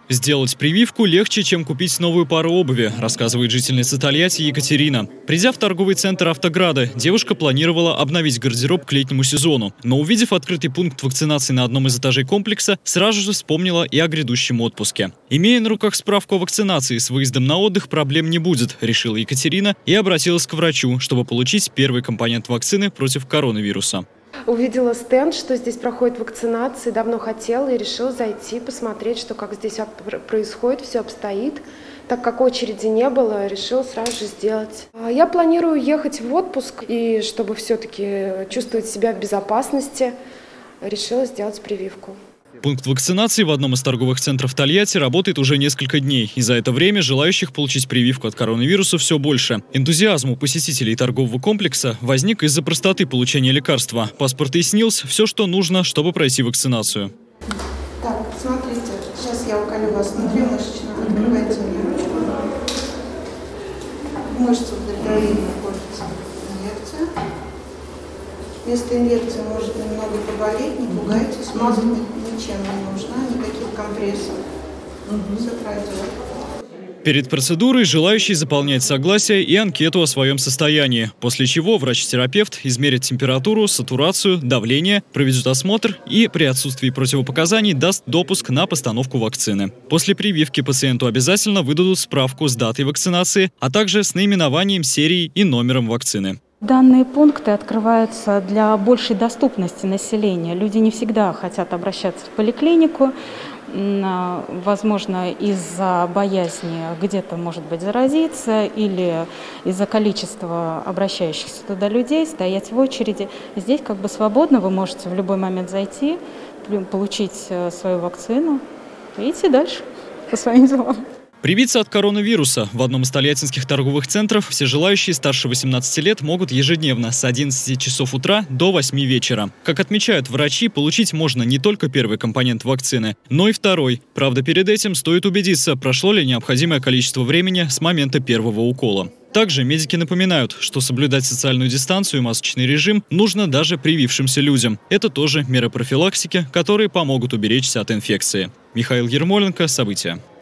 Сделать прививку легче, чем купить новую пару обуви, рассказывает жительница Тольятти Екатерина. Придя в торговый центр «Автограда», девушка планировала обновить гардероб к летнему сезону. Но увидев открытый пункт вакцинации на одном из этажей комплекса, сразу же вспомнила и о грядущем отпуске. Имея на руках справку о вакцинации, с выездом на отдых проблем не будет, решила Екатерина и обратилась к врачу, чтобы получить первый компонент вакцины против коронавируса. Увидела стенд, что здесь проходит вакцинация, давно хотела и решила зайти, посмотреть, что как здесь происходит, все обстоит. Так как очереди не было, решила сразу же сделать. Я планирую ехать в отпуск, и чтобы все-таки чувствовать себя в безопасности, решила сделать прививку. Пункт вакцинации в одном из торговых центров Тольятти работает уже несколько дней, и за это время желающих получить прививку от коронавируса все больше. Энтузиазм у посетителей торгового комплекса возник из-за простоты получения лекарства. Паспорт и СНИЛС – все, что нужно, чтобы пройти вакцинацию. Так, смотрите, сейчас я уколю вас внутримышечно. Открывайте мне ручку. Мышца вдохновения находится инъекция. Вместо инъекции может немного поболеть, не пугайтесь, мазать ничем не нужно, никаких компрессов. Все пройдет. Перед процедурой желающий заполняет согласие и анкету о своем состоянии, после чего врач-терапевт измерит температуру, сатурацию, давление, проведет осмотр и при отсутствии противопоказаний даст допуск на постановку вакцины. После прививки пациенту обязательно выдадут справку с датой вакцинации, а также с наименованием серии и номером вакцины. Данные пункты открываются для большей доступности населения. Люди не всегда хотят обращаться в поликлинику, возможно, из-за боязни где-то, может быть, заразиться или из-за количества обращающихся туда людей, стоять в очереди. Здесь как бы свободно, вы можете в любой момент зайти, получить свою вакцину и идти дальше по своим делам. Привиться от коронавируса в одном из тольяттинских торговых центров все желающие старше 18 лет могут ежедневно с 11 часов утра до 8 вечера. Как отмечают врачи, получить можно не только первый компонент вакцины, но и второй. Правда, перед этим стоит убедиться, прошло ли необходимое количество времени с момента первого укола. Также медики напоминают, что соблюдать социальную дистанцию и масочный режим нужно даже привившимся людям. Это тоже меры профилактики, которые помогут уберечься от инфекции. Михаил Ермоленко, события.